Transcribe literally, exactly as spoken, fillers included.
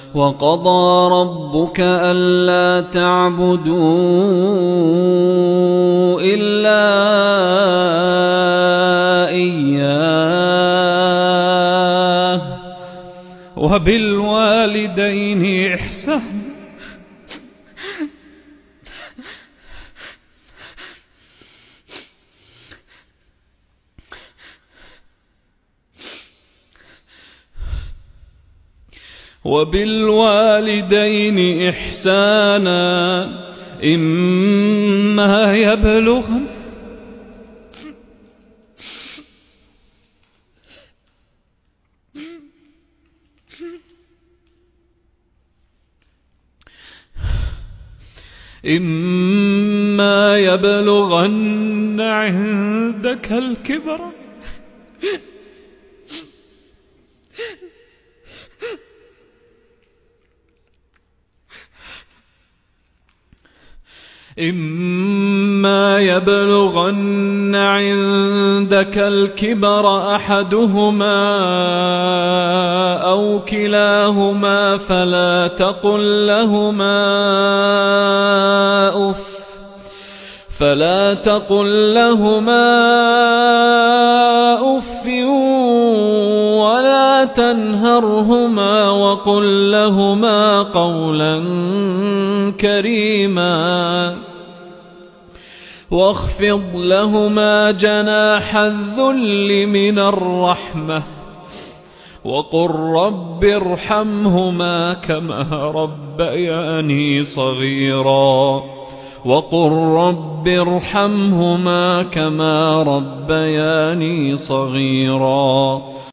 وقضى ربك ألا تعبدوا إلا إياه وبالوالدين إحسانا وبالوالدين إحسانا إما يبلغن إما يبلغن عندك الكبر إما يبلغن عندك الكبر أحدهما أو كلاهما فلا تقل لهما أف فلا تقل لهما أف ولا تنهرهما وقل لهما قولا كريما واخفض لهما جناح الذل من الرحمة وقل رب ارحمهما كما ربياني صغيرا وقل رب ارحمهما كما ربياني صغيرا